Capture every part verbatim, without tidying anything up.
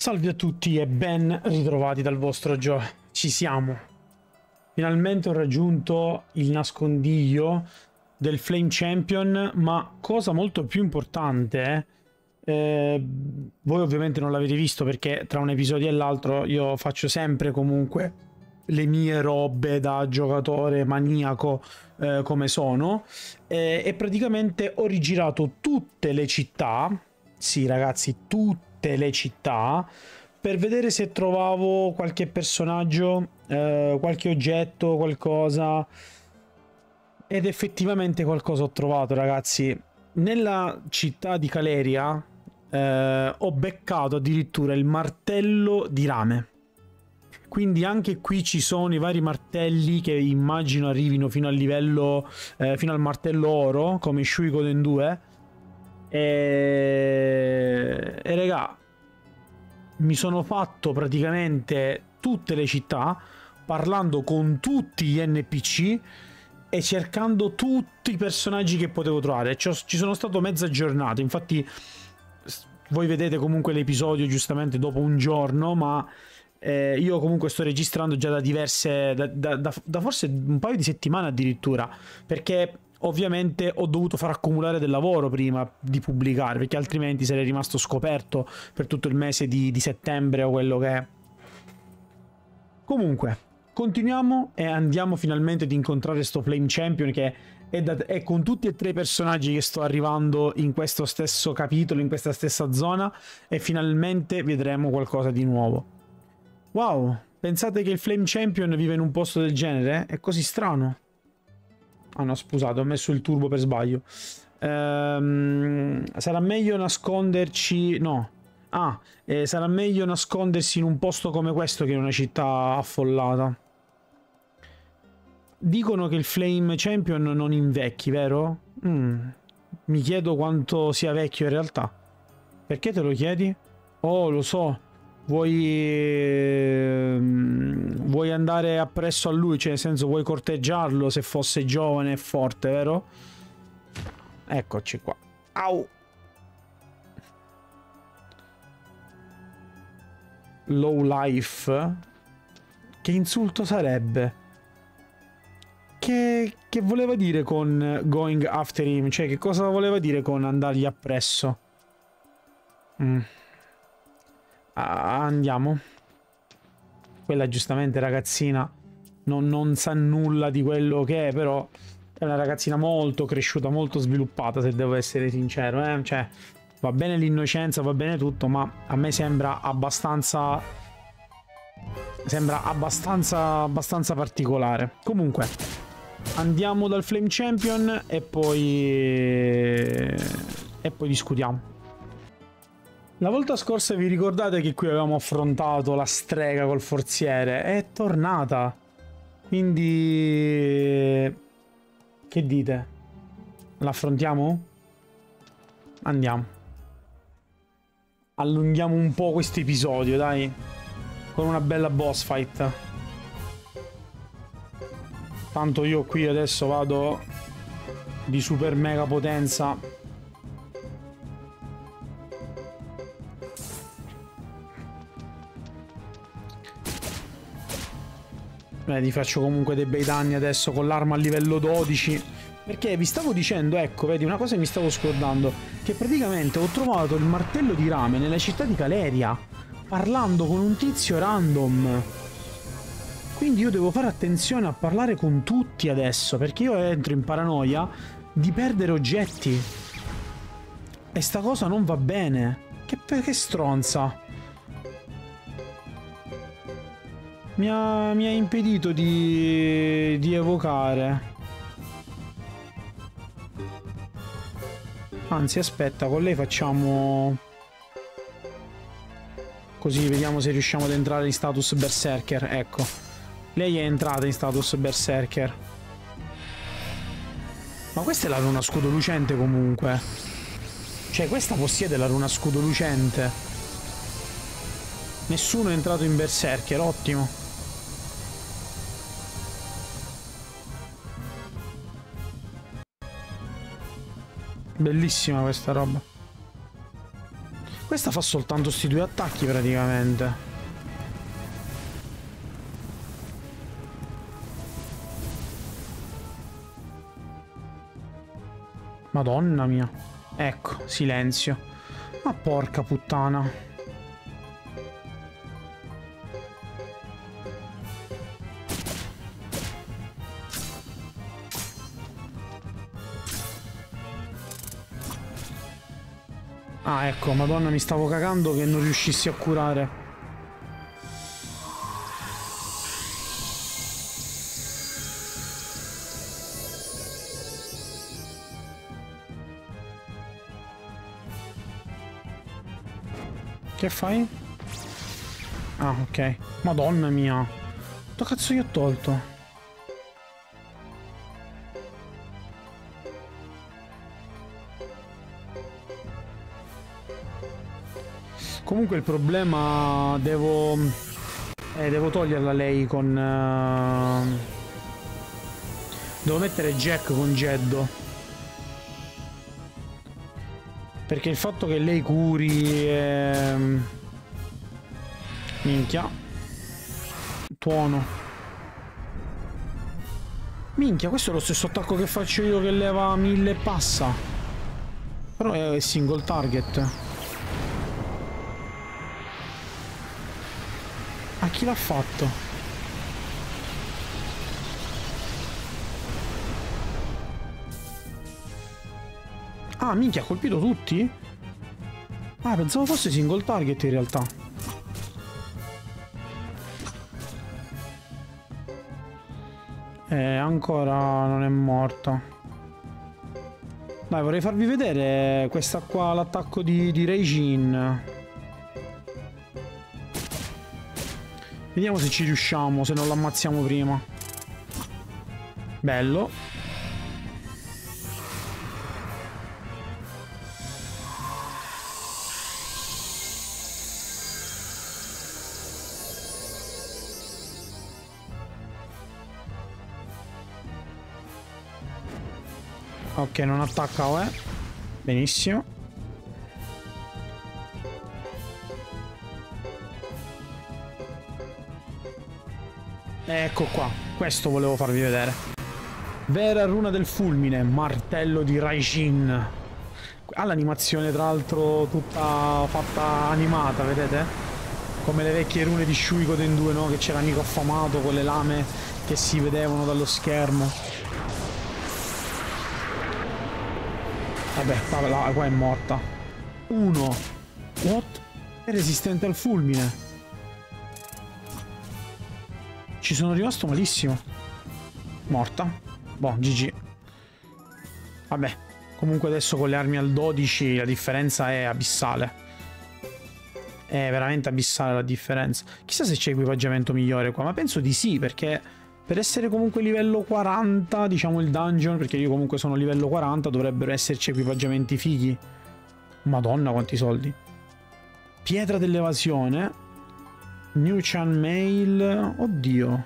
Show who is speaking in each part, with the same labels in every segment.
Speaker 1: Salve a tutti e ben ritrovati dal vostro Gio. Ci siamo. Finalmente ho raggiunto il nascondiglio del Flame Champion, ma cosa molto più importante, eh, voi ovviamente non l'avete visto perché tra un episodio e l'altro io faccio sempre comunque le mie robe da giocatore maniaco eh, come sono, eh, e praticamente ho rigirato tutte le città, sì ragazzi, tutte le città, per vedere se trovavo qualche personaggio, eh, qualche oggetto, qualcosa. Ed effettivamente qualcosa ho trovato, ragazzi. Nella città di Caleria eh, ho beccato addirittura il martello di rame. Quindi anche qui ci sono i vari martelli che immagino arrivino fino al livello, eh, fino al martello oro, come Suikoden due. E, e regà, mi sono fatto praticamente tutte le città, parlando con tutti gli N P C e cercando tutti i personaggi che potevo trovare. Ci sono stato mezza giornata, infatti voi vedete comunque l'episodio giustamente dopo un giorno, ma eh, io comunque sto registrando già da diverse, da, da, da, da forse un paio di settimane addirittura, perché ovviamente ho dovuto far accumulare del lavoro prima di pubblicare, perché altrimenti sarei rimasto scoperto per tutto il mese di, di settembre o quello che è. Comunque, continuiamo e andiamo finalmente ad incontrare sto Flame Champion che è, da, è con tutti e tre i personaggi che sto arrivando in questo stesso capitolo, in questa stessa zona, e finalmente vedremo qualcosa di nuovo. Wow, pensate che il Flame Champion vive in un posto del genere? È così strano. Ah no, scusate, ho messo il turbo per sbaglio. Ehm, sarà meglio nasconderci... No. Ah, eh, sarà meglio nascondersi in un posto come questo che in una città affollata. Dicono che il Flame Champion non invecchi, vero? Mm. Mi chiedo quanto sia vecchio in realtà. Perché te lo chiedi? Oh, lo so. Vuoi... Vuoi andare appresso a lui, cioè nel senso vuoi corteggiarlo se fosse giovane e forte, vero? Eccoci qua. Au! Low life? Che insulto sarebbe? Che, che voleva dire con going after him? Cioè che cosa voleva dire con andargli appresso? Mm. Ah, andiamo. Quella giustamente ragazzina non, non sa nulla di quello che è, però è una ragazzina molto cresciuta, molto sviluppata, se devo essere sincero, eh? Cioè, va bene l'innocenza, va bene tutto, ma a me sembra abbastanza... Sembra abbastanza, abbastanza particolare. Comunque, andiamo dal Flame Champion e poi... e poi discutiamo. La volta scorsa vi ricordate che qui avevamo affrontato la strega col forziere? È tornata. Quindi... che dite? L'affrontiamo? Andiamo. Allunghiamo un po' questo episodio, dai. Con una bella boss fight. Tanto io qui adesso vado di super mega potenza. Vedi, faccio comunque dei bei danni adesso con l'arma a livello dodici. Perché vi stavo dicendo, ecco, vedi, una cosa che mi stavo scordando, che praticamente ho trovato il martello di rame nella città di Caleria, parlando con un tizio random. Quindi io devo fare attenzione a parlare con tutti adesso, perché io entro in paranoia di perdere oggetti. E sta cosa non va bene. Che, che stronza. Mi ha, mi ha impedito di, di evocare. Anzi, aspetta, con lei facciamo... Così vediamo se riusciamo ad entrare in status berserker. Ecco. Lei è entrata in status berserker. Ma questa è la runa scudo lucente comunque. Cioè, questa possiede la runa scudo lucente. Nessuno è entrato in berserker, ottimo. Bellissima questa roba. Questa fa soltanto sti due attacchi praticamente. Madonna mia. Ecco, silenzio. Ma porca puttana. Ah, ecco, madonna, mi stavo cagando che non riuscissi a curare. Che fai? Ah, ok. Madonna mia. Che cazzo gli ho tolto? Comunque il problema devo eh, devo toglierla lei con uh... devo mettere Jack con Jeddo, perché il fatto che lei curi è... minchia tuono. Minchia, questo è lo stesso attacco che faccio io che leva mille e passa, però è single target. A chi l'ha fatto? Ah, minchia, ha colpito tutti? Ah, pensavo fosse single target in realtà. Eh, ancora non è morta. Dai, vorrei farvi vedere questa qua, l'attacco di, di Raijin. Vediamo se ci riusciamo, se non l'ammazziamo prima. Bello. Ok, non attacca O E. Benissimo. Ecco qua, questo volevo farvi vedere. Vera runa del fulmine, martello di Raijin. Ha l'animazione tra l'altro tutta fatta animata, vedete? Come le vecchie rune di Suikoden due, no? Che c'era l'amico affamato con le lame che si vedevano dallo schermo. Vabbè, qua, qua è morta. Uno. What? È resistente al fulmine. Ci sono rimasto malissimo. Morta. Boh, G G. Vabbè. Comunque adesso con le armi al dodici la differenza è abissale. È veramente abissale la differenza. Chissà se c'è equipaggiamento migliore qua. Ma penso di sì, perché per essere comunque livello quaranta, diciamo il dungeon, perché io comunque sono livello quaranta, dovrebbero esserci equipaggiamenti fighi. Madonna quanti soldi. Pietra dell'evasione. New Chan Mail. Oddio.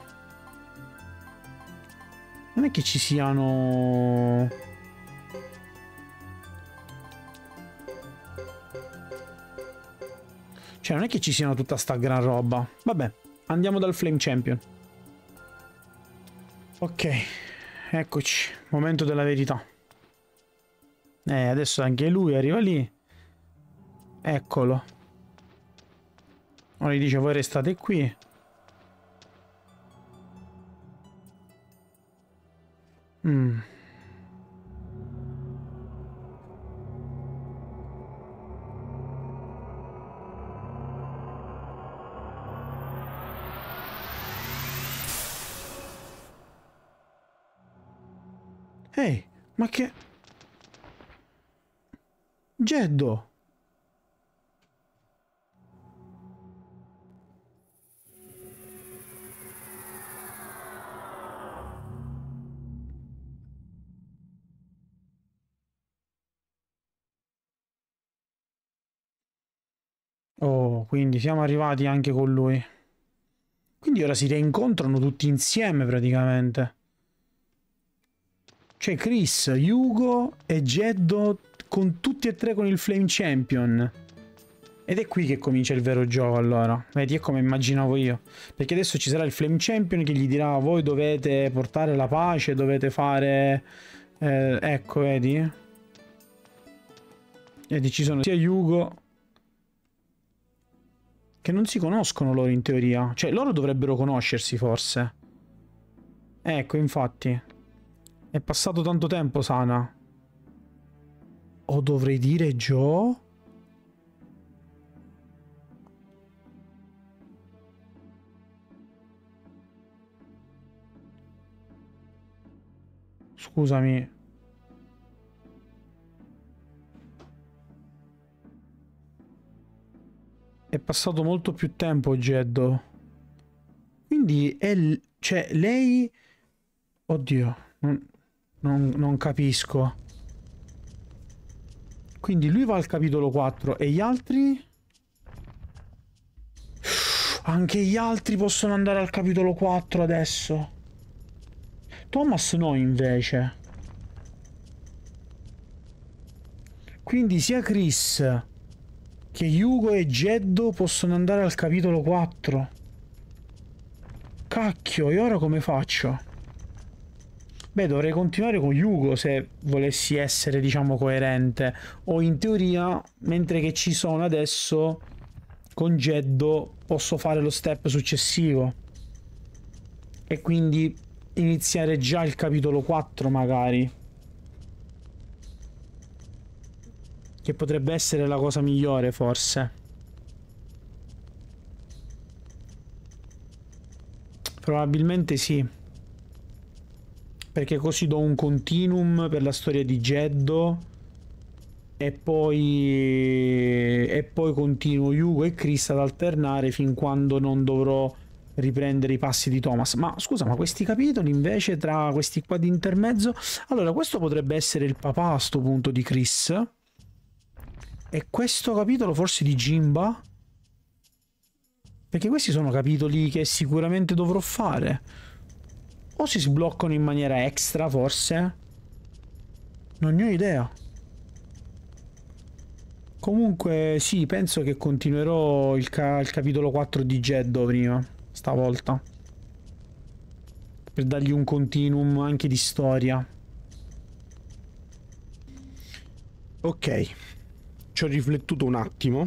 Speaker 1: Non è che ci siano... Cioè non è che ci siano tutta sta gran roba. Vabbè, andiamo dal Flame Champion. Ok, eccoci. Momento della verità. Eh, adesso anche lui arriva lì. Eccolo. Ora gli dice voi restate qui. Mm. Ehi, ma che... Jeddo! Oh, quindi siamo arrivati anche con lui. Quindi ora si rincontrano tutti insieme praticamente. C'è Chris, Hugo e Jeddo con tutti e tre con il Flame Champion. Ed è qui che comincia il vero gioco, allora. Vedi, è come immaginavo io. Perché adesso ci sarà il Flame Champion che gli dirà: voi dovete portare la pace, dovete fare... Eh, ecco, vedi? Vedi, ci sono sia Yugo... che non si conoscono loro in teoria. Cioè, loro dovrebbero conoscersi, forse. Ecco, infatti. È passato tanto tempo, Sana. O dovrei dire Joe? Scusami. È passato molto più tempo, Jeddo. Quindi è... l- cioè, lei... Oddio. Non, non, non capisco. Quindi lui va al capitolo quattro e gli altri? Anche gli altri possono andare al capitolo quattro adesso. Thomas no, invece. Quindi sia Chris che Yugo e Jeddo possono andare al capitolo quattro. Cacchio, e ora come faccio? Beh, dovrei continuare con Yugo se volessi essere, diciamo, coerente. O in teoria, mentre che ci sono adesso, con Jeddo posso fare lo step successivo. E quindi iniziare già il capitolo quattro, magari. Che potrebbe essere la cosa migliore, forse. Probabilmente sì. Perché così do un continuum per la storia di Jeddo. E poi... E poi continuo Yugo e Chris ad alternare fin quando non dovrò riprendere i passi di Thomas. Ma scusa, ma questi capitoli invece tra questi qua di intermezzo... Allora, questo potrebbe essere il papà a sto punto di Chris. E questo capitolo forse di Jimba? Perché questi sono capitoli che sicuramente dovrò fare. O si sbloccano in maniera extra, forse? Non ne ho idea. Comunque, sì, penso che continuerò il, ca il capitolo quattro di Jeddo prima, stavolta. Per dargli un continuum anche di storia.
Speaker 2: Ok, ci ho riflettuto un attimo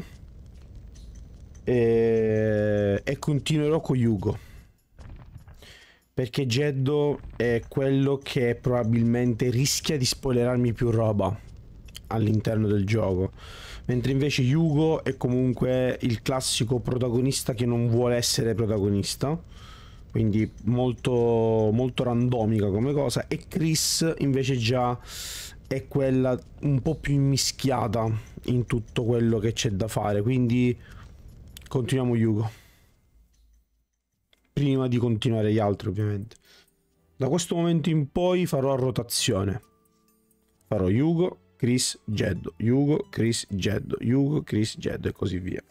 Speaker 2: e, e continuerò con Yugo. Perché Jeddo è quello che probabilmente rischia di spoilerarmi più roba all'interno del gioco. Mentre invece Yugo è comunque il classico protagonista che non vuole essere protagonista. Quindi molto, molto randomica come cosa. E Chris invece già è quella un po' più immischiata in tutto quello che c'è da fare. Quindi continuiamo Yugo. Prima di continuare gli altri, ovviamente. Da questo momento in poi farò a rotazione. Farò Yugo, Chris, Jeddo, Yugo, Chris, Jeddo, Yugo, Chris, Jeddo e così via.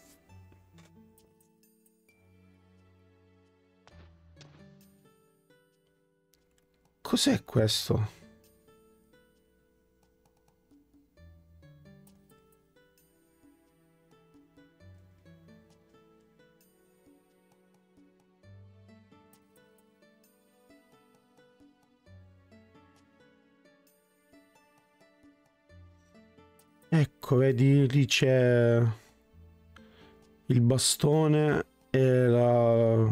Speaker 2: Cos'è questo? Ecco, vedi, lì c'è il bastone e la...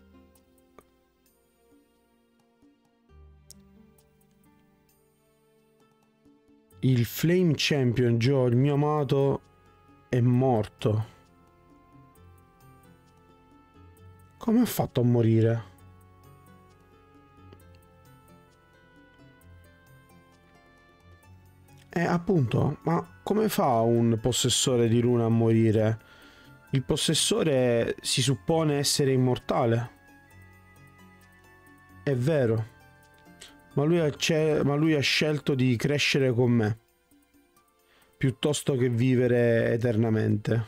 Speaker 2: Il Flame Champion, Joe, il mio amato, è morto. Come ha fatto a morire? Eh, appunto, ma come fa un possessore di runa a morire? Il possessore si suppone essere immortale. È vero. Ma lui, ha ma lui ha scelto di crescere con me. Piuttosto che vivere eternamente.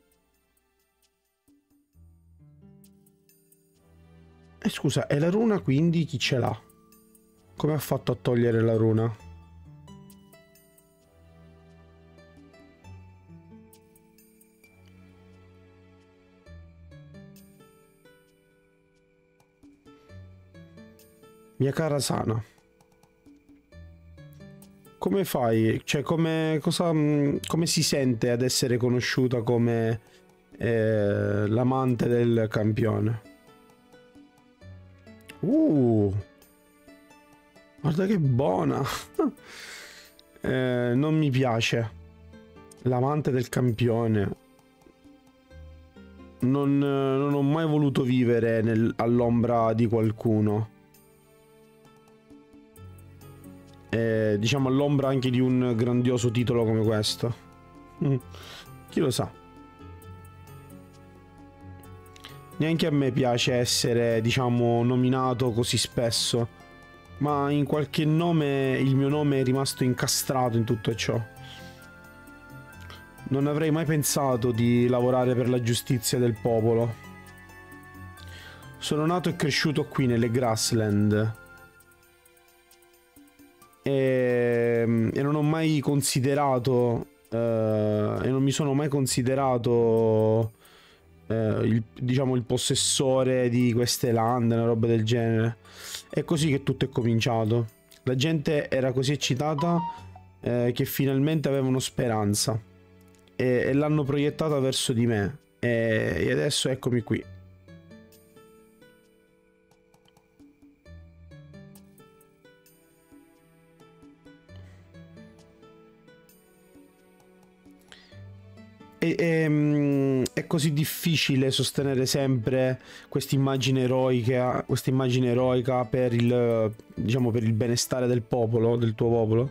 Speaker 2: E scusa, e la runa quindi chi ce l'ha? Come ha fatto a togliere la runa? Mia cara Sana, come fai? Cioè, come, cosa, come si sente ad essere conosciuta come eh, l'amante del campione? Uh, guarda che buona. eh, non mi piace. L'amante del campione. Non, non ho mai voluto vivere nel, all'ombra di qualcuno. Eh, diciamo all'ombra anche di un grandioso titolo come questo. Mm. Chi lo sa. Neanche a me piace essere, diciamo, nominato così spesso. Ma in qualche nome il mio nome è rimasto incastrato in tutto ciò. Non avrei mai pensato di lavorare per la giustizia del popolo. Sono nato e cresciuto qui nelle Grassland. E, e non ho mai considerato eh, e non mi sono mai considerato eh, il, diciamo il possessore di queste land, una roba del genere. È così che tutto è cominciato. La gente era così eccitata eh, che finalmente avevano speranza e, e l'hanno proiettata verso di me e, e adesso eccomi qui. E, e, è così difficile sostenere sempre questa immagine eroica, questa immagine eroica per il, diciamo, per il benestare del popolo, del tuo popolo.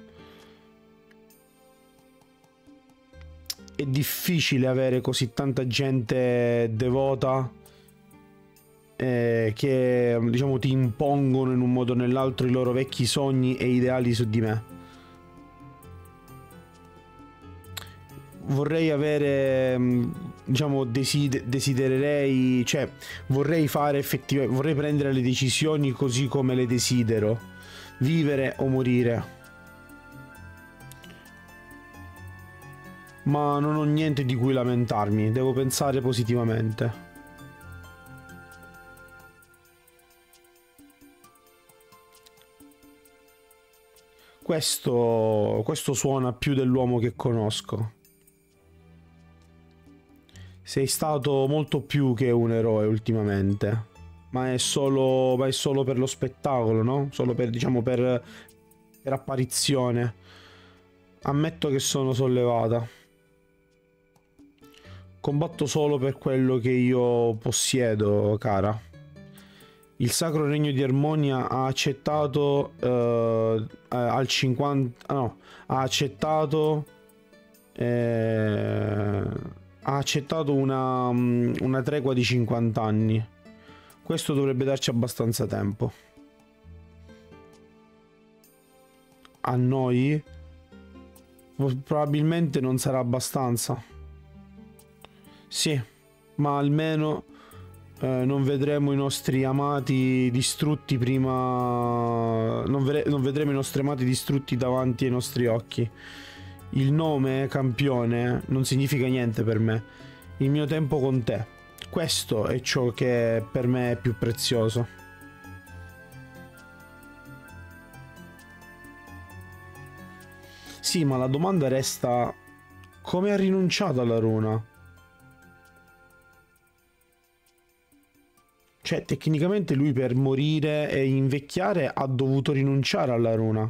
Speaker 2: È difficile avere così tanta gente devota eh, che, diciamo, ti impongono in un modo o nell'altro i loro vecchi sogni e ideali su di me. Vorrei avere, diciamo, desider desidererei, cioè vorrei fare effettivamente, vorrei prendere le decisioni così come le desidero, vivere o morire. Ma non ho niente di cui lamentarmi, devo pensare positivamente. Questo, questo suona più dell'uomo che conosco. Sei stato molto più che un eroe ultimamente, ma è solo, ma è solo per lo spettacolo, no? Solo per, diciamo, per, per apparizione. Ammetto che sono sollevata. Combatto solo per quello che io possiedo, cara. Il Sacro Regno di Armonia ha accettato eh, al cinquanta... no, ha accettato... Eh, ha accettato una, una tregua di cinquanta anni. Questo dovrebbe darci abbastanza tempo. A noi probabilmente non sarà abbastanza. Sì, ma almeno eh, non vedremo i nostri amati distrutti prima. Non, non vedremo i nostri amati distrutti davanti ai nostri occhi. Il nome campione non significa niente per me. Il mio tempo con te. Questo è ciò che per me è più prezioso. Sì, ma la domanda resta: come ha rinunciato alla runa? Cioè, tecnicamente lui per morire e invecchiare ha dovuto rinunciare alla runa.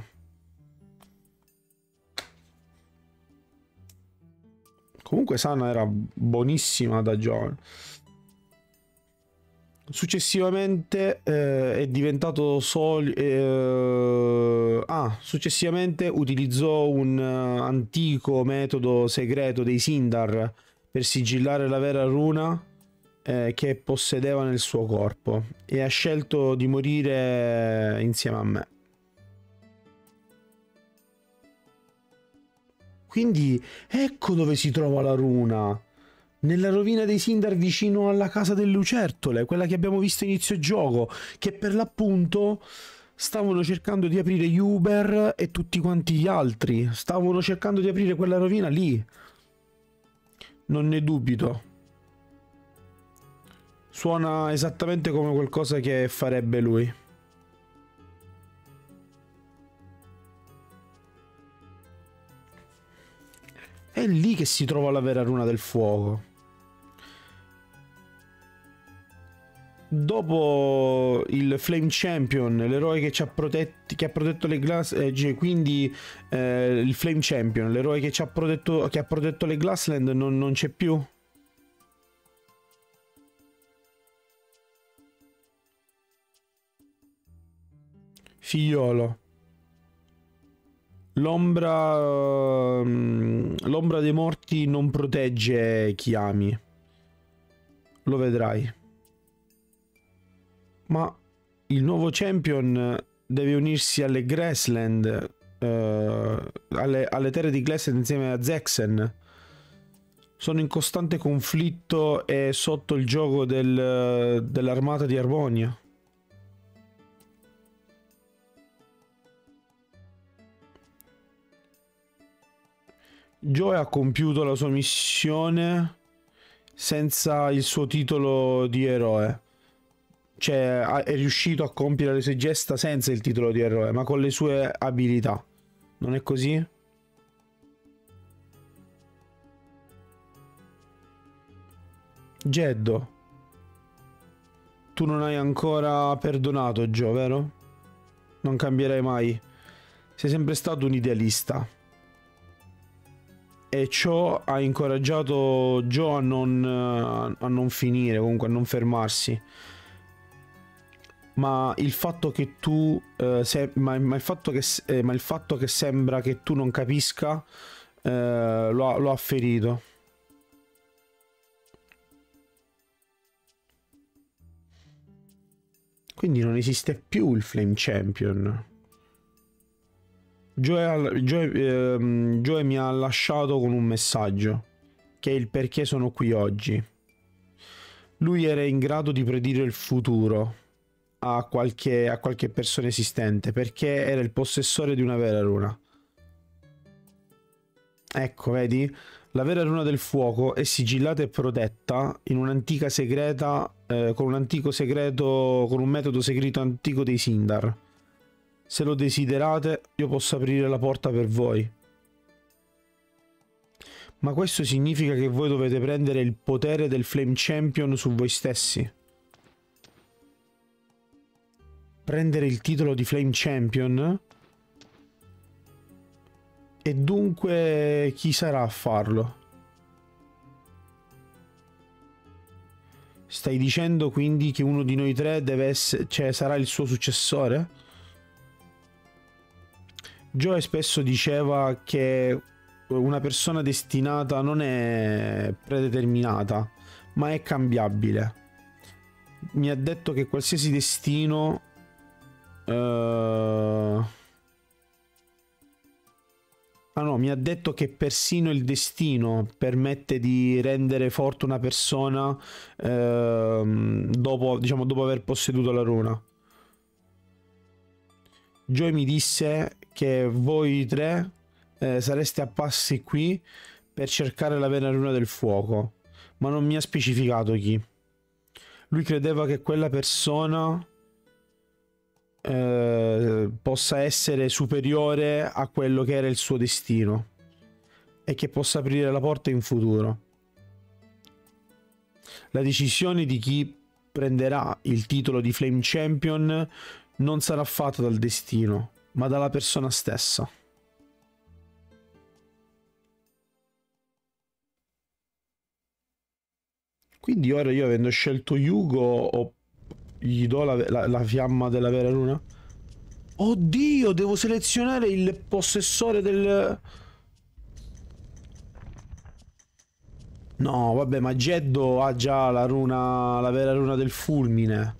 Speaker 2: Comunque Sana era buonissima da giovane. Successivamente eh, è diventato solo... Eh, ah, successivamente utilizzò un uh, antico metodo segreto dei Sindar per sigillare la vera runa eh, che possedeva nel suo corpo e ha scelto di morire insieme a me. Quindi ecco dove si trova la runa. Nella rovina dei Sindar vicino alla casa delle lucertole, quella che abbiamo visto inizio gioco, che per l'appunto stavano cercando di aprire Uber e tutti quanti gli altri. Stavano cercando di aprire quella rovina lì. Non ne dubito. Suona esattamente come qualcosa che farebbe lui. È lì che si trova la vera runa del fuoco. Dopo il Flame Champion, l'eroe che ci ha protetti, che ha protetto le glass, eh, quindi eh, il Flame Champion, l'eroe che ci ha protetto, che ha protetto le Glassland non, non c'è più. Figliolo. L'ombra l'ombra dei morti non protegge chi ami. Lo vedrai. Ma il nuovo champion deve unirsi alle Grassland, eh, alle, alle terre di Grassland insieme a Zexen. Sono in costante conflitto e sotto il gioco del, dell'armata di Armonia. Joe ha compiuto la sua missione senza il suo titolo di eroe. Cioè, è riuscito a compiere le sue gesta senza il titolo di eroe, ma con le sue abilità. Non è così? Jeddo, tu non hai ancora perdonato Joe, vero? Non cambierai mai. Sei sempre stato un idealista. E ciò ha incoraggiato Joe a non, a non finire, comunque a non fermarsi. Ma il fatto che tu eh, se, ma, ma, il fatto che, eh, ma il fatto che sembra che tu non capisca eh, lo, ha, lo ha ferito. Quindi non esiste più il Flame Champion. Joe, Joe, ehm, Joe mi ha lasciato con un messaggio, che è il perché sono qui oggi. Lui era in grado di predire il futuro a qualche, a qualche persona esistente, perché era il possessore di una vera runa. Ecco, vedi? La vera runa del fuoco è sigillata e protetta in un'antica segreta, eh, con un antico segreto, con un metodo segreto antico dei Sindar. Se lo desiderate, io posso aprire la porta per voi. Ma questo significa che voi dovete prendere il potere del Flame Champion su voi stessi. Prendere il titolo di Flame Champion. E dunque chi sarà a farlo? Stai dicendo quindi che uno di noi tre deve essere, cioè sarà il suo successore? Joe spesso diceva che una persona destinata non è predeterminata, ma è cambiabile. Mi ha detto che qualsiasi destino uh... ah no, mi ha detto che persino il destino permette di rendere forte una persona uh, dopo, diciamo, dopo aver posseduto la runa. Joe mi disse che voi tre eh, sareste apparsi qui per cercare la vera runa del fuoco, ma non mi ha specificato chi. Lui credeva che quella persona eh, possa essere superiore a quello che era il suo destino e che possa aprire la porta in futuro. La decisione di chi prenderà il titolo di Flame Champion non sarà fatta dal destino, ma dalla persona stessa. Quindi ora io, avendo scelto Yugo, o gli do la, la, la fiamma della vera runa? Oddio, devo selezionare il possessore del... No, vabbè, ma Jeddo ha già la runa, la vera runa del fulmine.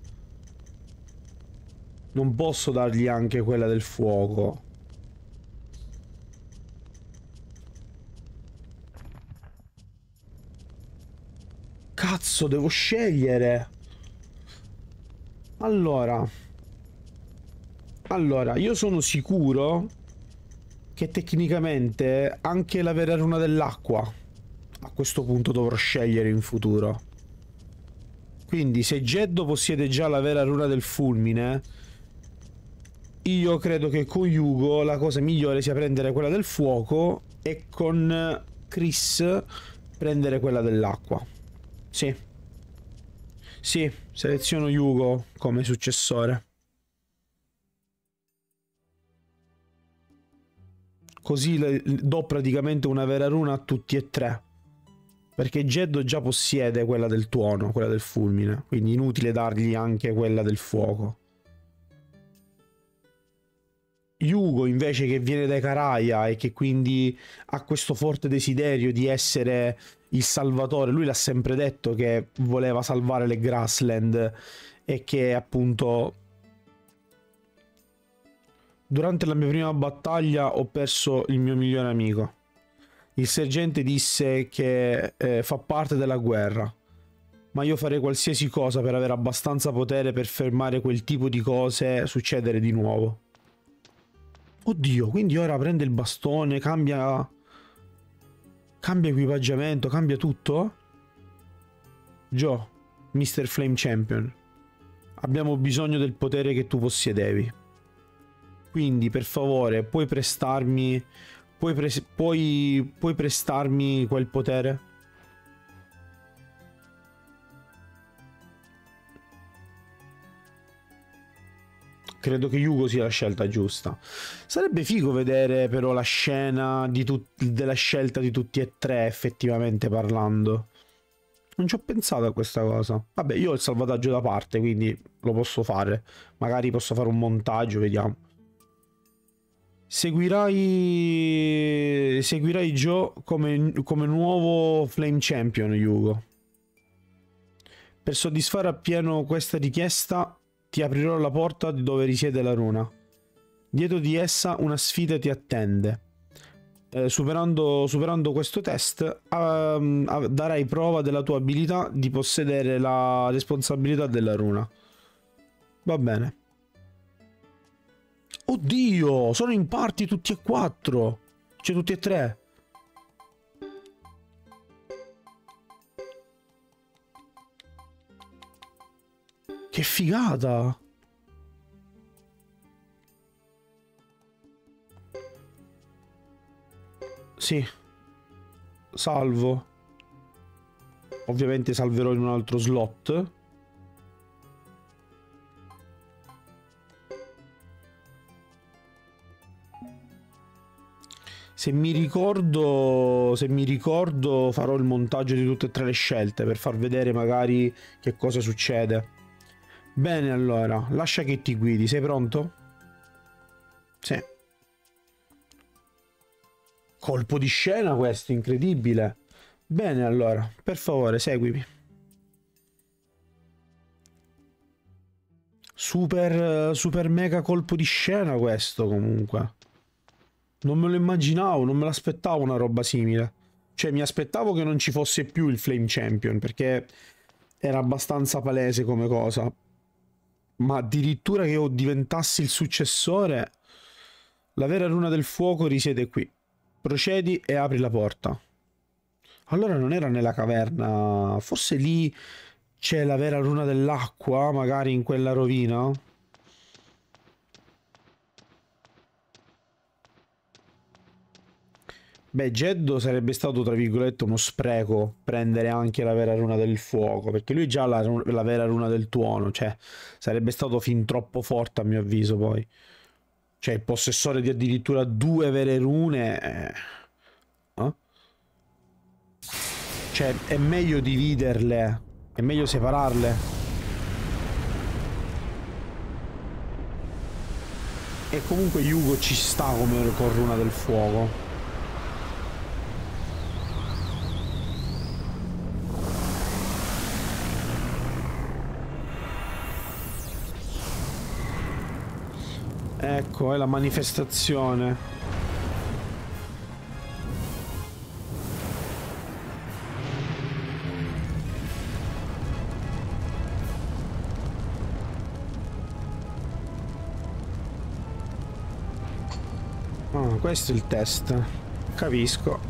Speaker 2: Non posso dargli anche quella del fuoco. Cazzo, devo scegliere. Allora. Allora, io sono sicuro che tecnicamente anche la vera runa dell'acqua a questo punto dovrò scegliere in futuro. Quindi se Jeddo possiede già la vera runa del fulmine, io credo che con Yugo la cosa migliore sia prendere quella del fuoco e con Chris prendere quella dell'acqua. Sì. Sì, seleziono Yugo come successore. Così le, do praticamente una vera runa a tutti e tre. Perché Jeddo già possiede quella del tuono, quella del fulmine. Quindi inutile dargli anche quella del fuoco. Yugo invece, che viene dai Karaya e che quindi ha questo forte desiderio di essere il salvatore. Lui l'ha sempre detto che voleva salvare le Grassland e che appunto durante la mia prima battaglia ho perso il mio migliore amico. Il sergente disse che eh, fa parte della guerra, ma io farei qualsiasi cosa per avere abbastanza potere per fermare quel tipo di cose succedere di nuovo. Oddio, quindi ora prende il bastone, cambia... Cambia equipaggiamento, cambia tutto? Joe, mister Flame Champion, abbiamo bisogno del potere che tu possiedevi. Quindi, per favore, puoi prestarmi... Puoi, pre puoi, puoi prestarmi quel potere? Credo che Yugo sia la scelta giusta. Sarebbe figo vedere però la scena di della scelta di tutti e tre, effettivamente parlando. Non ci ho pensato a questa cosa. Vabbè, io ho il salvataggio da parte, quindi lo posso fare. Magari posso fare un montaggio, vediamo. Seguirai... Seguirai Joe come, come nuovo Flame Champion, Yugo. Per soddisfare appieno questa richiesta... Ti aprirò la porta di dove risiede la runa. Dietro di essa una sfida ti attende. Eh, superando, superando questo test um, darai prova della tua abilità di possedere la responsabilità della runa. Va bene. Oddio, sono in party tutti e quattro. Cioè tutti e tre. Che figata! Sì. Salvo. Ovviamente salverò in un altro slot. Se mi ricordo, se mi ricordo farò il montaggio di tutte e tre le scelte per far vedere magari che cosa succede. Bene, allora, lascia che ti guidi, sei pronto? Sì. Colpo di scena questo, incredibile. Bene, allora, per favore, seguimi. Super, super mega colpo di scena questo, comunque. Non me lo immaginavo, non me l'aspettavo una roba simile. Cioè, mi aspettavo che non ci fosse più il Flame Champion, perché era abbastanza palese come cosa. Ma addirittura che io diventassi il successore. La vera runa del fuoco risiede qui. Procedi e apri la porta. Allora non era nella caverna. Forse lì c'è la vera runa dell'acqua, magari in quella rovina. Beh, Jeddo sarebbe stato, tra virgolette, uno spreco prendere anche la vera runa del fuoco, perché lui già ha la, la vera runa del tuono, cioè sarebbe stato fin troppo forte a mio avviso poi. Cioè il possessore di addirittura due vere rune... Eh. Eh? Cioè è meglio dividerle, è meglio separarle. E comunque Yugo ci sta come con runa del fuoco. Ecco, è la manifestazione. Ah, questo è il test. Capisco.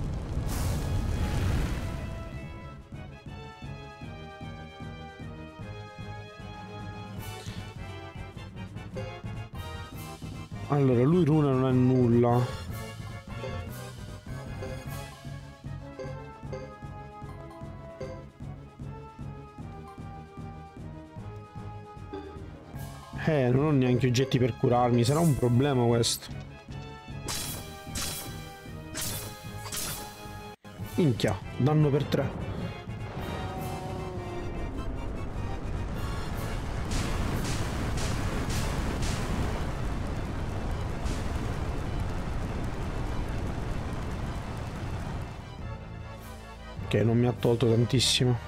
Speaker 2: Allora, lui runa non ha nulla. Eh, non ho neanche oggetti per curarmi, sarà un problema questo. Minchia, danno per tre. Ok, non mi ha tolto tantissimo.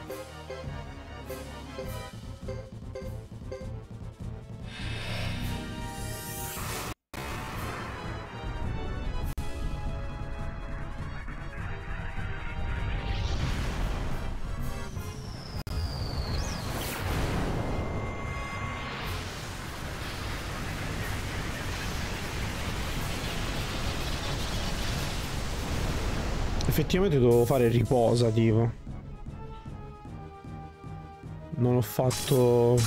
Speaker 2: Effettivamente dovevo fare riposa, tipo. Non ho fatto...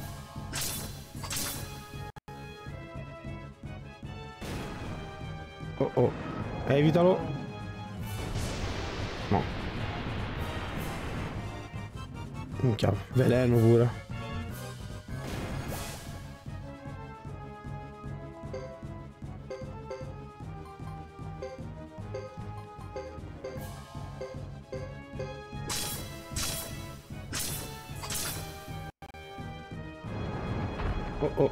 Speaker 2: Oh oh, evitalo. No. Minchia, veleno pure. Oh oh.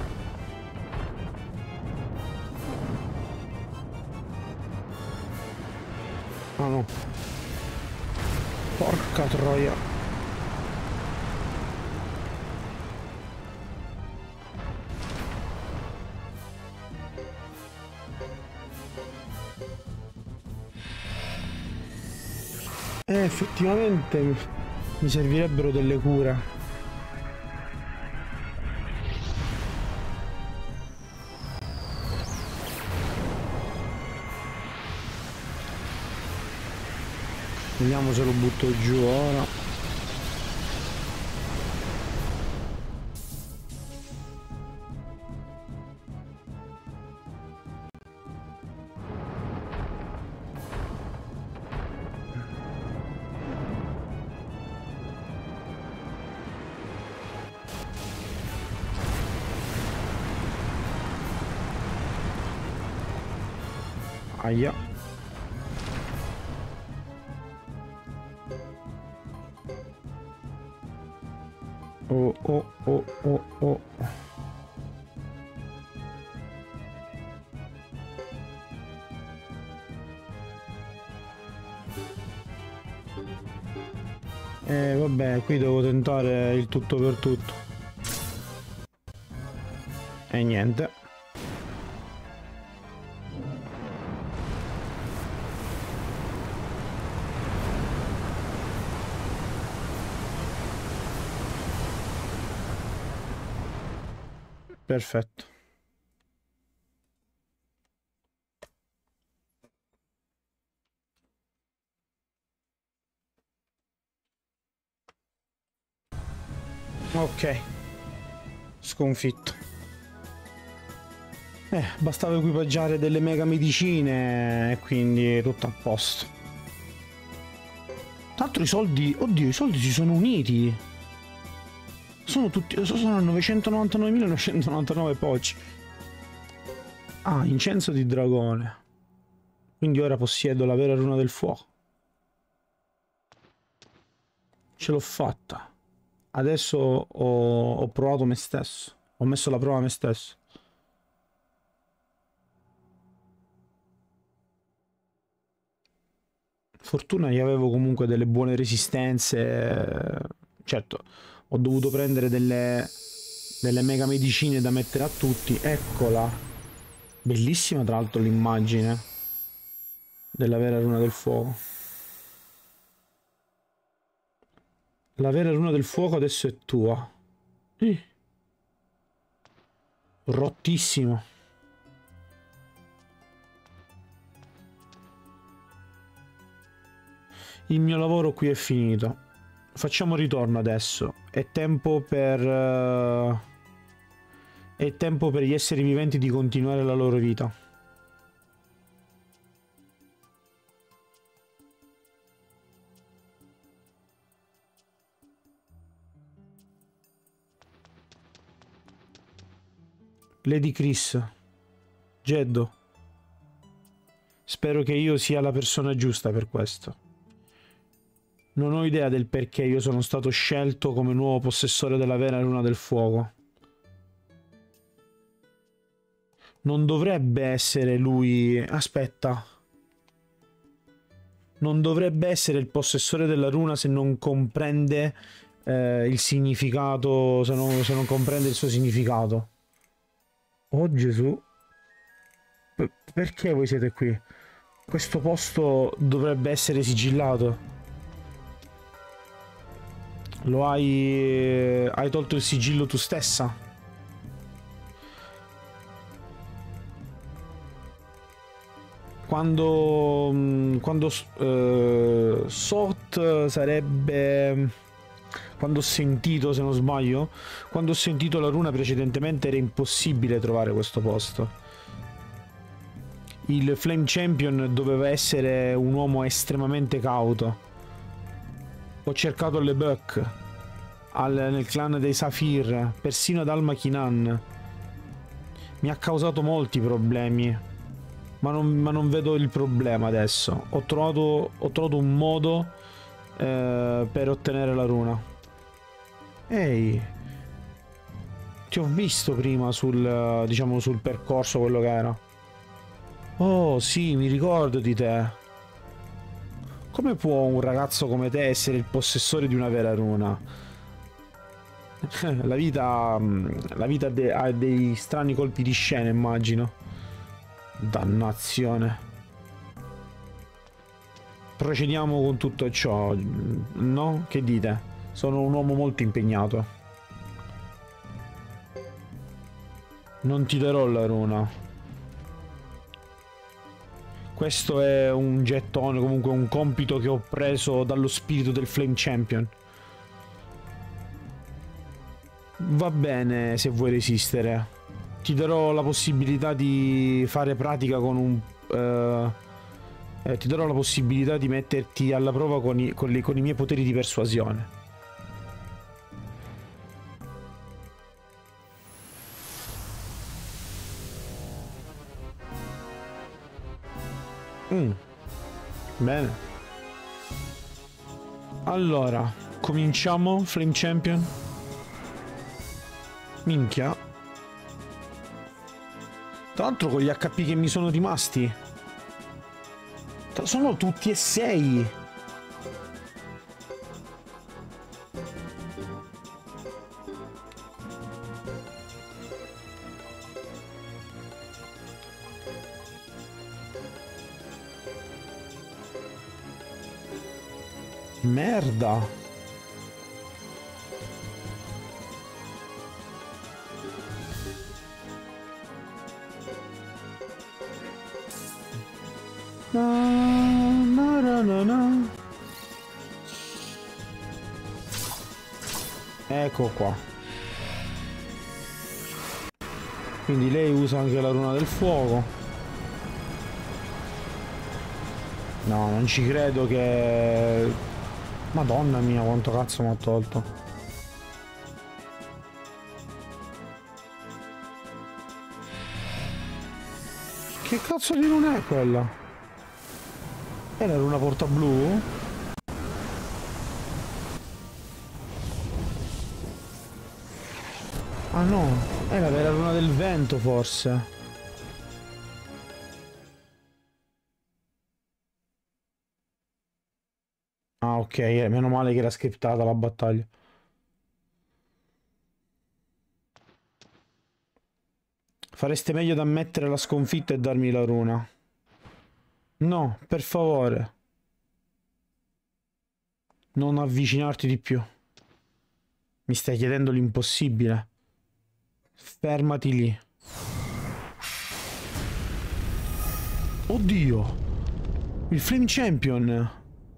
Speaker 2: Ah no. Porca troia. Eh, effettivamente mi servirebbero delle cure. Vediamo se lo butto giù ora. Aia. Oh oh oh oh oh. Eh vabbè, qui devo tentare il tutto per tutto. E niente. Perfetto. Ok. Sconfitto. Eh, bastava equipaggiare delle mega medicine e quindi tutto a posto. Tra l'altro i soldi... Oddio, i soldi si sono uniti. Sono tutti... Sono novecentonovantanovemilanovecentonovantanove poci. Ah, incenso di dragone. Quindi ora possiedo la vera runa del fuoco. Ce l'ho fatta. Adesso ho, ho provato me stesso. Ho messo alla prova me stesso. Fortuna che avevo comunque delle buone resistenze. Certo, ho dovuto prendere delle, delle mega medicine da mettere a tutti. Eccola. Bellissima tra l'altro l'immagine della vera runa del fuoco. La vera runa del fuoco adesso è tua. Eh. Rottissimo. Il mio lavoro qui è finito. Facciamo ritorno adesso. È tempo per... Uh, è tempo per gli esseri viventi di continuare la loro vita.
Speaker 1: Lady Chris. Geddo. Spero che io sia la persona giusta per questo. Non ho idea del perché io sono stato scelto come nuovo possessore della vera Runa del Fuoco. Non dovrebbe essere lui... Aspetta. Non dovrebbe essere il possessore della runa se non comprende eh, il significato, se non, se non comprende il suo significato. Oh Gesù. P- perché voi siete qui? Questo posto dovrebbe essere sigillato. Lo hai... hai tolto il sigillo tu stessa? Quando... Quando... Uh, Sot sarebbe... Quando ho sentito, se non sbaglio, quando ho sentito la runa precedentemente era impossibile trovare questo posto. Il Flame Champion doveva essere un uomo estremamente cauto. Ho cercato le Buck al, nel clan dei Saphir, persino ad Al-Makinan. Mi ha causato molti problemi, ma non, ma non vedo il problema adesso. Ho trovato, ho trovato un modo eh, per ottenere la runa. Ehi, ti ho visto prima sul, diciamo, sul percorso, quello che era. Oh sì, mi ricordo di te. Come può un ragazzo come te essere il possessore di una vera runa? La vita... La vita de ha dei strani colpi di scena, immagino. Dannazione. Procediamo con tutto ciò, no? Che dite? Sono un uomo molto impegnato. Non ti darò la runa. Questo è un gettone, comunque un compito che ho preso dallo spirito del Flame Champion. Va bene se vuoi resistere. Ti darò la possibilità di fare pratica con un... Uh, eh, ti darò la possibilità di metterti alla prova con i, con, le, con i miei poteri di persuasione. Mm. Bene. Allora, cominciamo, Flame Champion. Minchia. Tra l'altro con gli H P che mi sono rimasti sono tutti e sei. Merda. Na, na, na, na, na. Ecco qua. Quindi lei usa anche la runa del fuoco. No, non ci credo che... Madonna mia, quanto cazzo mi ha tolto. Che cazzo di runa è quella? È la runa porta blu? Ah no, è la vera runa del vento forse. Ah ok, eh, meno male che era scriptata la battaglia. Fareste meglio ad ammettere la sconfitta e darmi la runa. No, per favore. Non avvicinarti di più. Mi stai chiedendo l'impossibile. Fermati lì. Oddio. Il Flame Champion.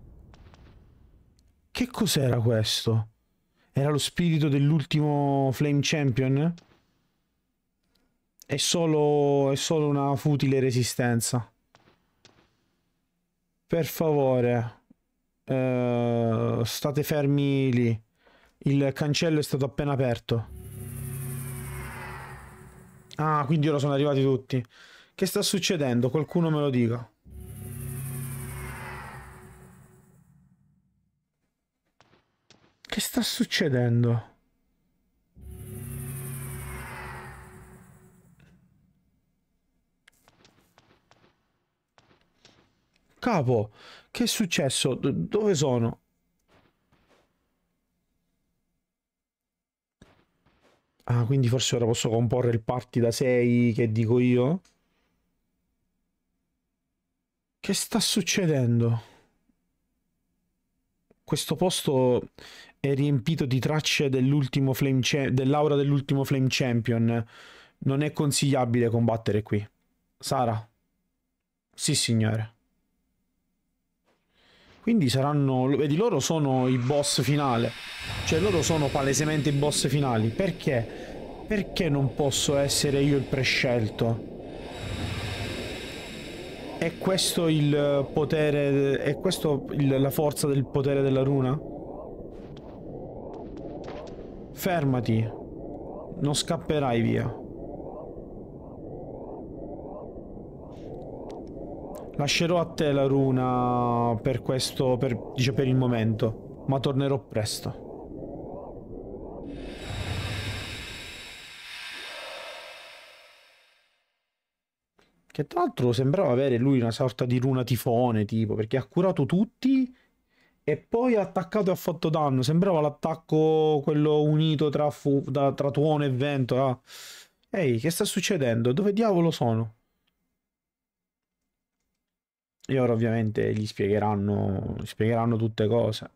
Speaker 1: Che cos'era questo? Era lo spirito dell'ultimo Flame Champion? È solo... è solo una futile resistenza. Per favore. Uh, state fermi lì. Il cancello è stato appena aperto. Ah, quindi ora sono arrivati tutti. Che sta succedendo? Qualcuno me lo dica. Che sta succedendo? Capo, che è successo? D- dove sono? Ah, quindi forse ora posso comporre il party da sei, che dico io? Che sta succedendo? Questo posto è riempito di tracce dell'ultimo Flame Cha- dell'aura dell'ultimo Flame Champion. Non è consigliabile combattere qui. Sara? Sì, signore. Quindi saranno... Vedi, loro sono i boss finale. Cioè, loro sono palesemente i boss finali. Perché? Perché non posso essere io il prescelto? È questo il potere... È questo il- la forza del potere della runa? Fermati. Non scapperai via. Lascerò a te la runa per questo, per, dice per il momento, ma tornerò presto. Che tra l'altro sembrava avere lui una sorta di runa tifone, tipo, perché ha curato tutti e poi ha attaccato e ha fatto danno. Sembrava l'attacco quello unito tra, fu, da, tra tuono e vento. Ah. Ehi, che sta succedendo? Dove diavolo sono? E ora ovviamente gli spiegheranno, gli spiegheranno tutte cose.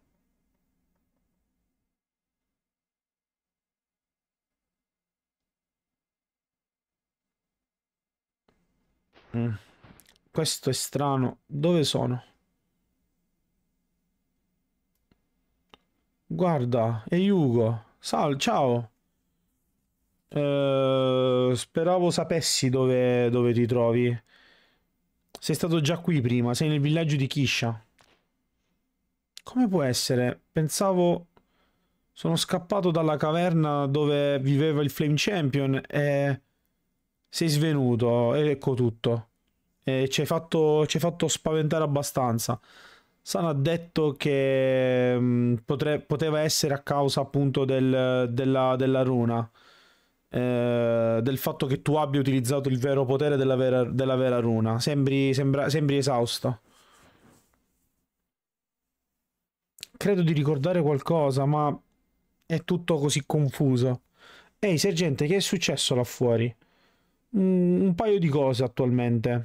Speaker 1: Mm. Questo è strano. Dove sono? Guarda, è Hugo. Sal, ciao. Eh, speravo sapessi dove, dove ti trovi. Sei stato già qui prima, sei nel villaggio di Kisha. Come può essere? Pensavo... Sono scappato dalla caverna dove viveva il Flame Champion e... Sei svenuto, e ecco tutto. E ci hai fatto, ci hai fatto spaventare abbastanza. Sana ha detto che mh, potre- poteva essere a causa appunto del- della, della runa. Eh, del fatto che tu abbia utilizzato il vero potere della vera, della vera runa. Sembri, sembra- sembri esausto. Credo di ricordare qualcosa, ma è tutto così confuso. Ehi, sergente, che è successo là fuori? Un, un paio di cose attualmente.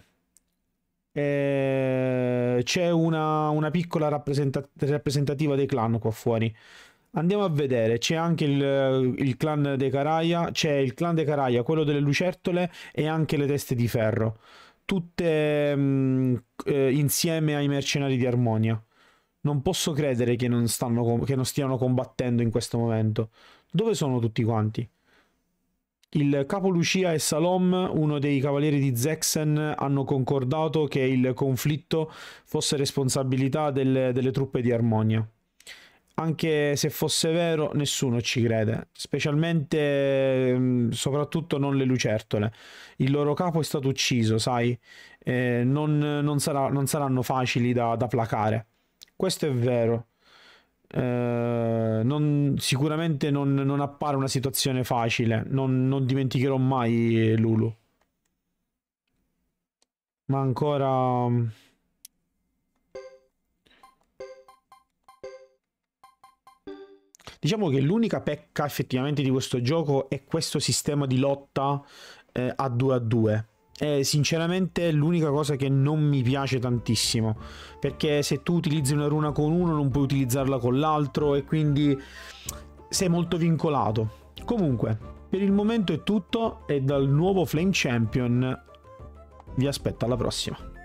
Speaker 1: Eh, c'è una, una piccola rappresenta- rappresentativa dei clan qua fuori. Andiamo a vedere, c'è anche il, il clan dei Caraia, c'è il clan dei Caraia, quello delle lucertole e anche le teste di ferro. Tutte mh, eh, insieme ai mercenari di Armonia. Non posso credere che non, stanno, com- che non stiano combattendo in questo momento. Dove sono tutti quanti? Il capo Lucia e Salom, uno dei cavalieri di Zexen, hanno concordato che il conflitto fosse responsabilità del- delle truppe di Armonia. Anche se fosse vero, nessuno ci crede, specialmente, ehm, soprattutto non le lucertole. Il loro capo è stato ucciso, sai. Eh, non, non sarà- non saranno facili da, da placare. Questo è vero. Eh, non- sicuramente non, non appare una situazione facile. Non, non dimenticherò mai Lulu. Ma ancora... Diciamo che l'unica pecca effettivamente di questo gioco è questo sistema di lotta eh, a due a due. È sinceramente l'unica cosa che non mi piace tantissimo. Perché se tu utilizzi una runa con uno non puoi utilizzarla con l'altro e quindi sei molto vincolato. Comunque, per il momento è tutto e dal nuovo Flame Champion vi aspetto alla prossima.